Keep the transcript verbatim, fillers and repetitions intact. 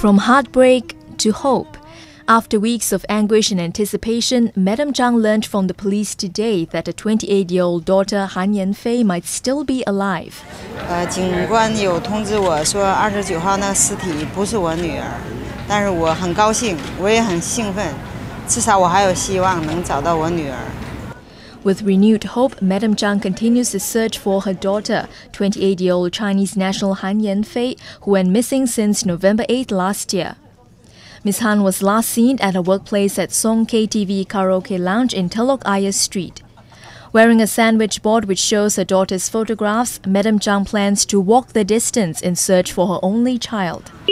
From heartbreak to hope. After weeks of anguish and anticipation, Mdm Zhang learned from the police today that a twenty-eight-year-old daughter Han Yanfei might still be alive. 呃，警官有通知我说，二十九号那个尸体不是我女儿，但是我很高兴，我也很兴奋，至少我还有希望能找到我女儿。 With renewed hope, Mdm Zhang continues the search for her daughter, twenty-eight-year-old Chinese national Han Yanfei, who went missing since November eighth last year. Miss Han was last seen at her workplace at Song K T V Karaoke Lounge in Telok Ayer Street. Wearing a sandwich board which shows her daughter's photographs, Mdm Zhang plans to walk the distance in search for her only child.